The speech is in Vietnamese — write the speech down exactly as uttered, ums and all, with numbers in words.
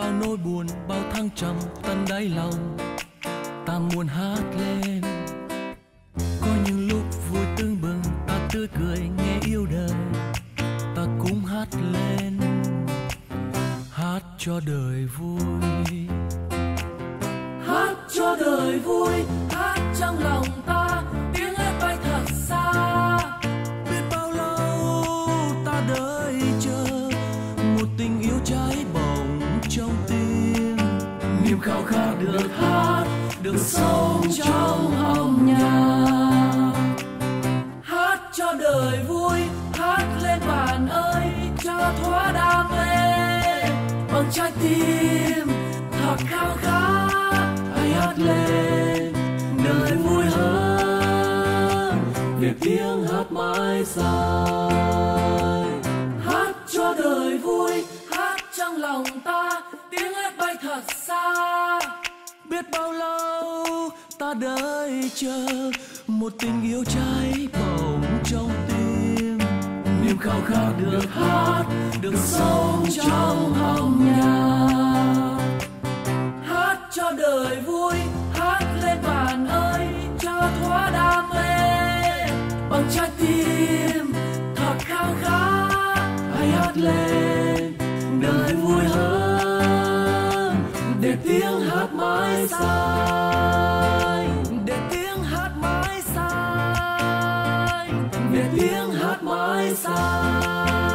bao nỗi buồn, bao thăng trầm tận đáy lòng, ta muốn hát lên. Có những lúc vui tưng bừng, ta tươi cười nghe yêu đời, ta cũng hát lên, hát cho đời vui, hát cho đời vui, hát trong lòng ta tiếng hát bay thật xa. biết bao lâu ta đợi chờ một tình yêu cháy bỏng trong tim, Niềm khao khát được hát, được sống trong âm nhạc. Hát cho đời vui, hát lên bạn ơi, cho thỏa đam mê. Bằng trái tim thật khao khát, hãy hát lên, đời vui hơn, việc tiếng hát mãi dài. Hát cho đời vui, hát trong lòng ta, tiếng hát bay thật xa. biết bao lâu ta đợi chờ một tình yêu cháy bỏng trong tim, Niềm khao khát được hát, được sống trong âm nhạc. Hát cho đời vui, hát lên bạn ơi, cho thỏa đam mê. Bằng trái tim thật khao khát, hãy hát lên, đời vui hơn, để tiếng hát mãi dài, để tiếng hát mãi dài, để tiếng hát mãi dài.